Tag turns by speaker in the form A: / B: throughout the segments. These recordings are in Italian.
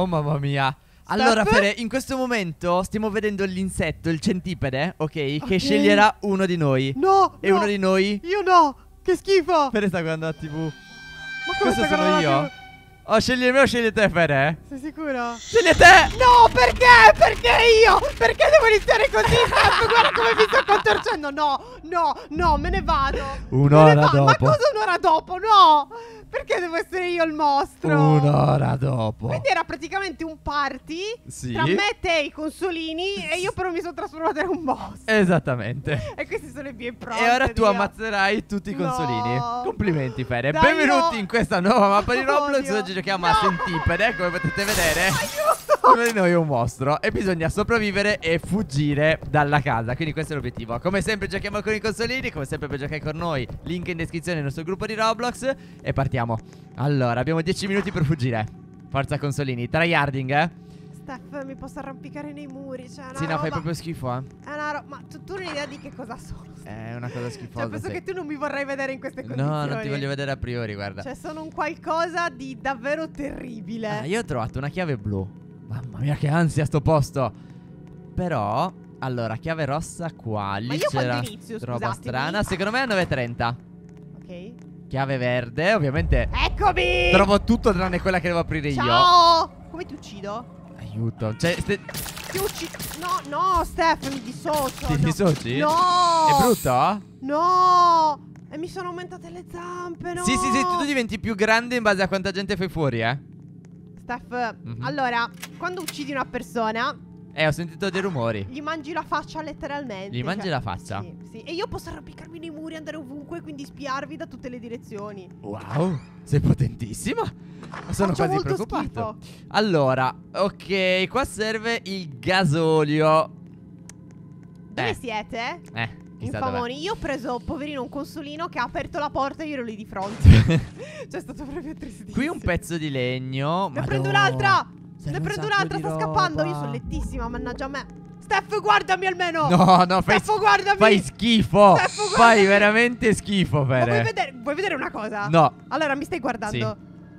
A: Oh mamma mia. Allora Fere, in questo momento stiamo vedendo l'insetto, il centipede, ok? Che sceglierà uno di noi.
B: No.
A: E uno di noi?
B: Io no. Che schifo.
A: Fere sta guardando la TV.
B: Ma come
A: Questo
B: stai
A: sono
B: guardando la
A: io.
B: TV?
A: Oh, scegli me o scegli te, Fere?
B: Sei sicuro?
A: Scegli te!
B: No, perché? Perché io? Perché devo iniziare così? Steph, guarda come mi sto contorcendo. No, me ne vado.
A: Un'ora
B: Ma
A: dopo.
B: cosa un'ora dopo? No. Perché devo essere io il mostro?
A: Un'ora dopo.
B: Quindi era praticamente un party
A: Sì.
B: tra me, te e i consolini. E io però mi sono trasformata in un mostro.
A: Esattamente.
B: E questi sono i miei prove.
A: E ora tu ammazzerai tutti i consolini.
B: No.
A: Complimenti Fere.
B: Dai,
A: Benvenuti
B: io-
A: in questa nuova mappa di Roblox.
B: Odio.
A: Oggi giochiamo a
B: No.
A: Centipede, come potete vedere.
B: Aiuto.
A: Uno di noi è un mostro e bisogna sopravvivere e fuggire dalla casa. Quindi questo è l'obiettivo. Come sempre giochiamo con i consolini. Come sempre per giocare con noi, link in descrizione del nostro gruppo di Roblox. E partiamo. Allora, abbiamo 10 minuti per fuggire. Forza consolini, tryharding,
B: Steph, mi posso arrampicare nei muri. Cioè, una
A: Sì, no,
B: roba-
A: fai proprio schifo,
B: È una roba. Ma tu hai un'idea di che cosa sono?
A: È una cosa schifosa.
B: Cioè, penso
A: sì.
B: che tu non mi vorrai vedere in queste condizioni.
A: No, non ti voglio vedere a priori, guarda.
B: Cioè, sono un qualcosa di davvero terribile.
A: Ah, io ho trovato una chiave blu. Mamma mia, che ansia sto posto. Però, allora, chiave rossa qua. Lì
B: Ma io
A: c'era
B: quando inizio,
A: roba
B: scusatemi?
A: strana. Secondo me è 9:30.
B: Ok.
A: Chiave verde, ovviamente.
B: Eccomi!
A: Trovo tutto tranne quella che devo aprire io.
B: Ciao! Come ti uccido?
A: Aiuto. Cioè,
B: Ti uccido. No, Steph, mi dissocio.
A: ti
B: no.
A: dissoci?
B: No!
A: È brutto?
B: No! E mi sono aumentate le zampe, no?
A: Sì, tu diventi più grande in base a quanta gente fai fuori,
B: Steph,
A: Mhm.
B: allora, quando uccidi una persona,
A: ho sentito dei rumori.
B: gli mangi la faccia letteralmente.
A: Gli mangi
B: cioè-
A: la faccia?
B: Sì, sì. E io posso arrampicarmi nei muri, andare ovunque, quindi spiarvi da tutte le direzioni.
A: Wow, sei potentissima. Sono
B: Faccio
A: quasi
B: molto
A: preoccupato.
B: schifo.
A: Allora, ok, qua serve il gasolio.
B: Dove siete?
A: Chissà dov'è.
B: Infamoni. Io ho preso, poverino, un consolino che ha aperto la porta e io ero lì di fronte. Cioè, è stato proprio tristissimo.
A: Qui un pezzo di legno.
B: Ne
A: Madonna,
B: prendo un'altra!
A: serve
B: Ne
A: un
B: prendo
A: sacco
B: un'altra,
A: di
B: sta
A: roba.
B: scappando. Io sono lettissima, mannaggia a me. Steph, guardami almeno!
A: No,
B: Steph, guardami!
A: fai schifo.
B: Steph, guardami!
A: Fai veramente schifo,
B: Ma
A: Fere.
B: vuoi vedere una cosa?
A: No.
B: Allora, mi stai guardando?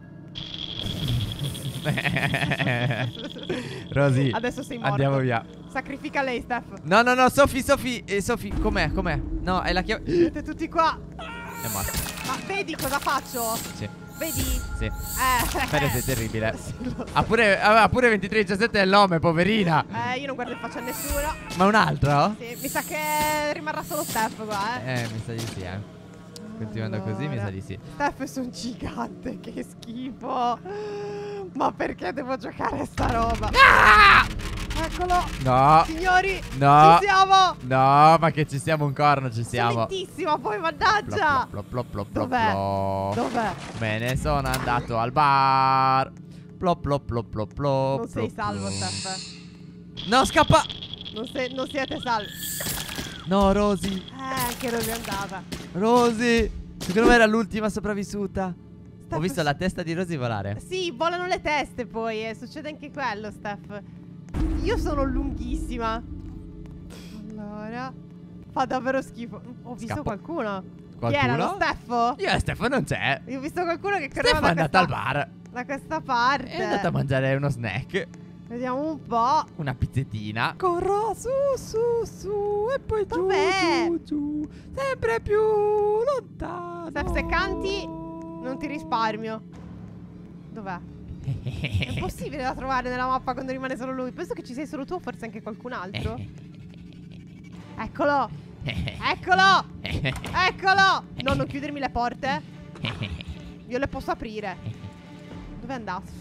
A: Rosy,
B: Adesso sei morto.
A: andiamo via.
B: Sacrifica lei, Steph.
A: No, Sofì, com'è? No, è la chiave.
B: Siete tutti qua.
A: È morto.
B: Ma vedi cosa faccio?
A: Sì,
B: Vedi?
A: sì. Fere, sei terribile.
B: Sì, lo so.
A: Ha pure 2317 nel nome, poverina.
B: Io non guardo in faccia a nessuno.
A: Ma un altro?
B: Sì, mi sa che rimarrà solo Steph qua,
A: Mi sa di sì, Continuando così, mi sa di sì.
B: Steph, sono gigante, che schifo. Ma perché devo giocare a sta roba? Eccolo.
A: No,
B: Signori,
A: no,
B: ci siamo.
A: no, ma che ci siamo un corno, ci siamo.
B: Sono lentissima, poi mannaggia.
A: Plop, plop, plop, plop,
B: Dov'è?
A: plop.
B: Dov'è?
A: Me ne sono andato al bar. Plop, plop, plop, plop, plop.
B: Non sei
A: plop,
B: salvo,
A: plop.
B: Steph.
A: No, scappa.
B: Non siete salvi.
A: No, Rosy.
B: Anche Rosy è andata.
A: Rosy. Secondo me era l'ultima sopravvissuta. Ho
B: Steph,
A: visto la testa di Rosy volare.
B: Sì, volano le teste poi, succede anche quello, Steph. Io sono lunghissima. Allora, fa davvero schifo. Ho visto
A: Scappo.
B: qualcuno. Chi
A: Qualcuno?
B: era? Lo Steffo?
A: Io e Stefano non c'è.
B: Io ho visto qualcuno che correva
A: Stefano è
B: da
A: andata al
B: questa,
A: bar.
B: da questa parte.
A: È andata a mangiare uno snack.
B: Vediamo un po'.
A: Una pizzettina. Corro su e poi
B: Dov'è?
A: giù. Sempre più lontano.
B: Steph, se canti non ti risparmio. Dov'è? È impossibile da trovare nella mappa quando rimane solo lui. Penso che ci sei solo tu o forse anche qualcun altro. Eccolo. Eccolo. Eccolo. No, non chiudermi le porte. Io le posso aprire. Dove è andato?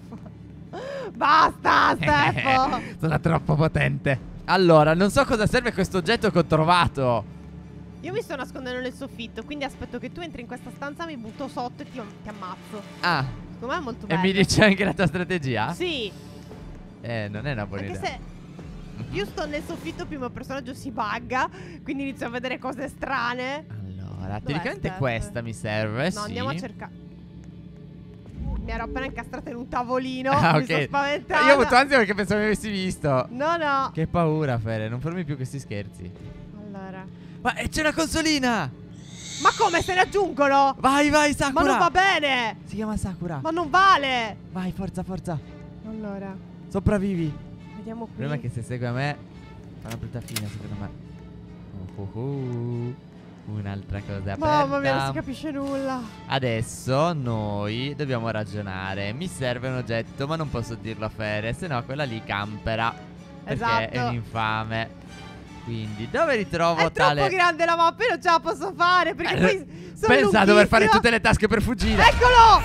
B: Basta, Steffo.
A: Sono troppo potente. Allora, non so cosa serve questo oggetto che ho trovato.
B: Io mi sto nascondendo nel soffitto, quindi aspetto che tu entri in questa stanza, mi butto sotto e ti ammazzo.
A: Ah,
B: Secondo me è molto
A: e
B: bello.
A: mi dice anche la tua strategia?
B: Sì.
A: Non è una buona
B: Anche
A: idea.
B: se io sto nel soffitto, più il mio personaggio si bugga, quindi inizio a vedere cose strane.
A: Allora,
B: Dov'è,
A: teoricamente
B: Steph?
A: questa mi serve,
B: No,
A: sì.
B: andiamo a cercare. Mi ero appena incastrata in un tavolino.
A: Ah,
B: Mi sono
A: ok.
B: spaventata.
A: Io ho avuto ansia perché pensavo mi avessi visto.
B: No, no.
A: Che paura, Fere, non farmi più questi scherzi.
B: Allora.
A: Ma c'è una consolina!
B: Ma come se ne aggiungono?
A: Vai,
B: Ma
A: Sakura!
B: non va bene.
A: Si chiama Sakura.
B: Ma non vale.
A: Vai, forza.
B: Allora,
A: Sopravvivi.
B: vediamo
A: Il
B: qui.
A: problema è che se segue a me fa una brutta fine, secondo me. Un'altra cosa aperta.
B: Mamma mia, non si capisce nulla.
A: Adesso noi dobbiamo ragionare. Mi serve un oggetto, ma non posso dirlo a Fere, se no quella lì campera. Perché è
B: Esatto.
A: un infame. Quindi dove ritrovo
B: È
A: tale...
B: troppo grande la mappa, io non ce la posso fare perché poi sono
A: Pensa a dover fare
B: lunghissima.
A: tutte le tasche per fuggire.
B: Eccolo!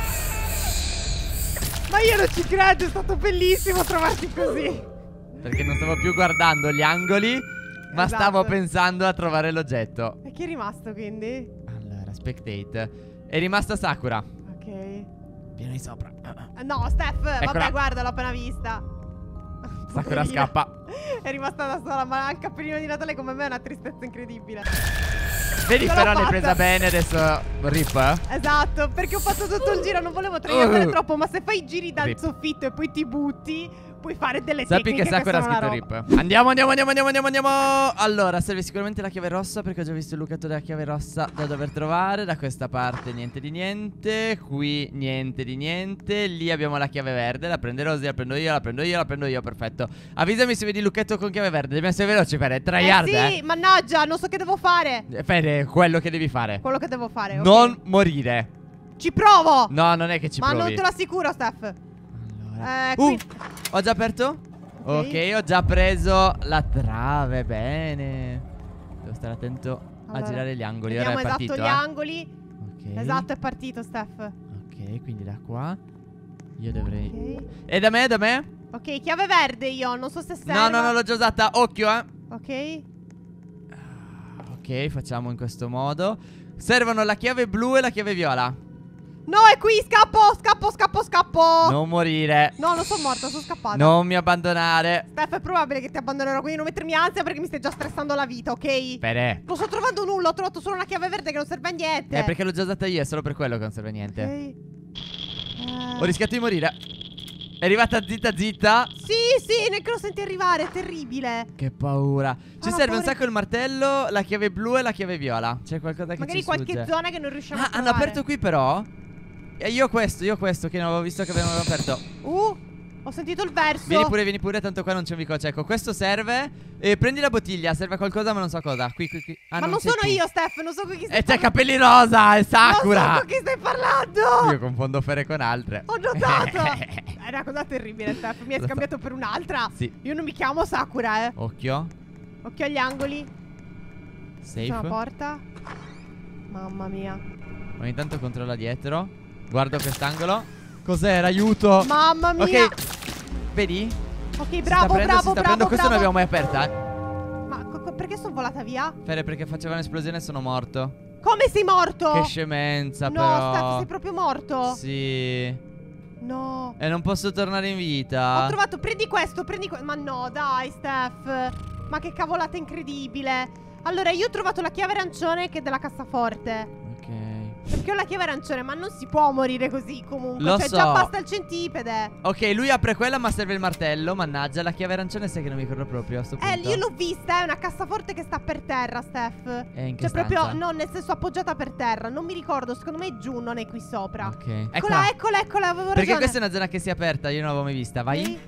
B: Ma io non ci credo, è stato bellissimo trovarti così.
A: Perché non stavo più guardando gli angoli, ma
B: Esatto.
A: stavo pensando a trovare l'oggetto.
B: E chi è rimasto quindi?
A: Allora, spectate. È rimasta Sakura.
B: Ok.
A: Pieno di sopra.
B: No, Steph,
A: Eccola.
B: vabbè, guarda, l'ho appena vista.
A: Sakura
B: Poverina.
A: scappa.
B: È rimasta da sola, ma anche a cappellino di Natale come me è una tristezza incredibile.
A: Vedi,
B: Ce l'ho
A: però l'hai
B: fatta.
A: presa bene, adesso rip.
B: Esatto, perché ho fatto tutto il giro, non volevo traiardare troppo, ma se fai i giri dal
A: Rip.
B: soffitto e poi ti butti, puoi fare delle
A: Sappi
B: tecniche
A: che Sakura ha
B: sono
A: scritto
B: una roba.
A: rip. Andiamo. Allora, serve sicuramente la chiave rossa, perché ho già visto il luchetto della chiave rossa da dover trovare. Da questa parte niente di niente. Qui niente di niente. Lì abbiamo la chiave verde. La prende Rosy, la prendo io. Perfetto. Avvisami se vedi il lucchetto con chiave verde. Dobbiamo essere veloci, Fede. Tryhard,
B: Sì, mannaggia, non so che devo fare.
A: Fede, quello che devi fare.
B: Quello che devo fare, ok.
A: Non morire.
B: Ci provo.
A: No, non è che ci
B: ma
A: provi.
B: non te lo assicuro, Steph.
A: Allora.
B: Qui.
A: Ho già aperto?
B: Ok.
A: Ok, ho già preso la trave. Bene. Devo stare attento a
B: Allora,
A: girare gli angoli.
B: Vediamo
A: Ora è partito,
B: esatto gli angoli.
A: Ok.
B: Esatto, è partito, Steph.
A: Ok, quindi da qua io dovrei...
B: Ok.
A: E da me, da me?
B: Ok, chiave verde io, non so se serve.
A: No, l'ho già usata. Occhio,
B: Ok.
A: Ok, facciamo in questo modo. Servono la chiave blu e la chiave viola.
B: No, è qui, scappo.
A: Non morire.
B: No, non sono morta, sono scappata.
A: Non mi abbandonare.
B: Steph, è probabile che ti abbandonerò, quindi non mettermi ansia perché mi stai già stressando la vita, ok?
A: Fede.
B: Non sto trovando nulla, ho trovato solo una chiave verde che non serve a niente.
A: Perché l'ho già usata io, è solo per quello che non serve a niente.
B: Ok.
A: Ho rischiato di morire. È arrivata zitta.
B: Sì, neanche lo senti arrivare, è terribile.
A: Che paura. Ci
B: no,
A: serve un
B: paura.
A: sacco il martello, la chiave blu e la chiave viola. C'è qualcosa che
B: Magari
A: ci
B: qualche
A: sfugge.
B: zona che non riusciamo a
A: Ah,
B: trovare.
A: hanno aperto qui però. E io questo che non avevo visto che avevano aperto.
B: Ho sentito il verso.
A: Vieni pure, tanto qua non c'è un vicolo cieco. Questo serve. Prendi la bottiglia, serve a qualcosa ma non so cosa. Qui. Ah,
B: Ma non
A: sei
B: sono
A: tu.
B: io, Steph, non so con chi stai
A: E c'è
B: parlando.
A: capelli rosa, è
B: Non
A: Sakura.
B: so con chi stai parlando.
A: Io confondo Fere con altre.
B: Ho notato. È una cosa terribile, Steph. Mi hai
A: Lo so.
B: scambiato per un'altra.
A: Sì.
B: Io non mi chiamo Sakura,
A: Occhio.
B: Occhio agli angoli. C'è una
A: Safe.
B: porta. Mamma mia.
A: Ogni tanto controlla dietro. Guardo quest'angolo. Cos'era? Aiuto.
B: Mamma mia.
A: Ok. Vedi?
B: Ok,
A: Si
B: bravo,
A: sta
B: bravo.
A: aprendo. Questa non l'abbiamo mai
B: bravo.
A: aperta,
B: Ma perché sono volata via?
A: Fere, perché faceva un'esplosione e sono morto.
B: Come sei morto?
A: Che scemenza,
B: No,
A: però.
B: Steph, sei proprio morto.
A: Sì.
B: No.
A: E non posso tornare in vita.
B: Ho trovato, prendi questo. Ma no, dai, Steph. Ma che cavolata incredibile. Allora, io ho trovato la chiave arancione che è della cassaforte.
A: Ok.
B: Perché ho la chiave arancione, ma non si può morire così comunque.
A: Lo
B: Cioè,
A: so.
B: già basta il centipede.
A: Ok, lui apre quella ma serve il martello. Mannaggia, la chiave arancione sai che non mi ricordo proprio a sto punto.
B: Io l'ho vista, è una cassaforte che sta per terra, Steph.
A: È in che
B: Cioè, proprio,
A: stanza?
B: no, nel senso appoggiata per terra. Non mi ricordo, secondo me è giù, non è qui sopra.
A: Ok. È
B: Eccola,
A: qua.
B: eccola, avevo
A: Perché
B: ragione.
A: questa è una zona che si è aperta, io non l'avevo mai vista. Vai.
B: Ok.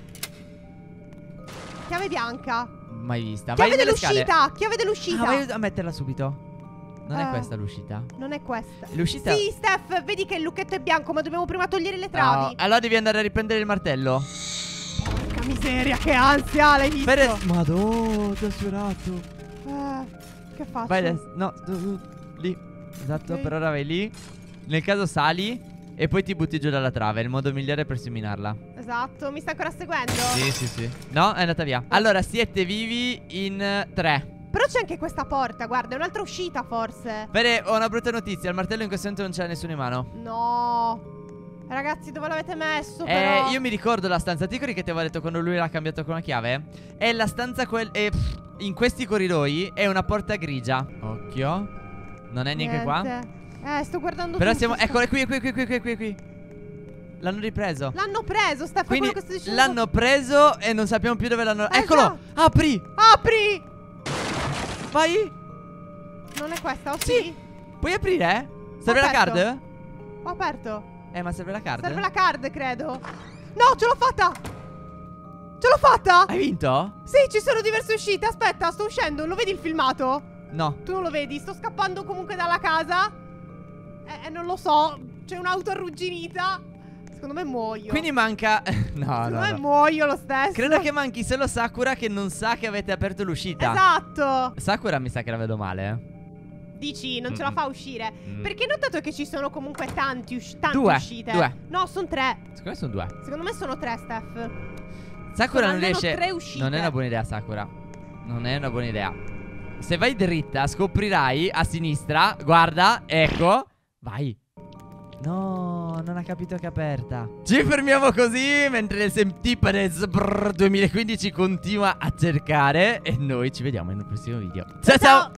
B: Chiave bianca.
A: Mai vista.
B: Chiave
A: vai nelle scale.
B: dell'uscita. Chiave dell'uscita.
A: Ah, vai a metterla subito. Non è
B: Eh.
A: questa l'uscita.
B: Non è questa.
A: L'uscita.
B: Sì, Steph, vedi che il lucchetto è bianco, ma dobbiamo prima togliere le travi.
A: Allora devi andare a riprendere il martello.
B: Porca miseria, che ansia, l'hai visto?
A: Madò, ti ho sfiorato.
B: Che faccio?
A: Vai adesso. No, lì. Esatto,
B: Ok.
A: per ora vai lì. Nel caso sali e poi ti butti giù dalla trave. È il modo migliore per seminarla.
B: Esatto, mi stai ancora seguendo?
A: Sì. No, è andata via. Allora, siete vivi in 3.
B: Però c'è anche questa porta, guarda, è un'altra uscita forse.
A: Bene, ho una brutta notizia. Il martello in questo momento non c'è nessuno in mano.
B: No. Ragazzi, dove l'avete messo però?
A: Io mi ricordo la stanza. Ti ricordi che ti avevo detto quando lui l'ha cambiato con la chiave? È la stanza in questi corridoi è una porta grigia. Occhio. Non è neanche qua.
B: Sto guardando
A: Però
B: tutto,
A: siamo.
B: sto-
A: Eccolo, è qui. L'hanno ripreso.
B: L'hanno preso, Steph,
A: Quindi
B: quello che sto dicendo.
A: l'hanno preso e non sappiamo più dove l'hanno. Eccolo!
B: già.
A: Apri!
B: Apri!
A: Vai!
B: Non è questa, o
A: Sì.
B: sì?
A: Puoi aprire? Serve la
B: aperto.
A: card?
B: Ho aperto.
A: Ma serve la card?
B: Serve la card, credo. No, ce l'ho fatta! Ce l'ho fatta!
A: Hai vinto?
B: Sì, ci sono diverse uscite. Aspetta, sto uscendo. Lo vedi il filmato?
A: No.
B: Tu non lo vedi? Sto scappando comunque dalla casa. Non lo so. C'è un'auto arrugginita. Secondo me muoio.
A: Quindi manca... No,
B: Secondo
A: no,
B: me
A: no.
B: muoio lo stesso.
A: Credo che manchi solo Sakura che non sa che avete aperto l'uscita.
B: Esatto.
A: Sakura mi sa che la vedo male,
B: Dici, non ce la fa a uscire.
A: Mm.
B: Perché hai notato che ci sono comunque tante uscite?
A: Due.
B: No, sono 3.
A: Secondo me sono 2.
B: Secondo me sono 3, Steph.
A: Sakura
B: Sono
A: non
B: almeno
A: riesce.
B: 3 uscite.
A: Non è una buona idea, Sakura. Non è una buona idea. Se vai dritta, scoprirai a sinistra. Guarda, ecco. Vai. No, non ha capito che è aperta. Ci fermiamo così mentre il Semtipedes 2015 continua a cercare. E noi ci vediamo in un prossimo video. Ciao ciao.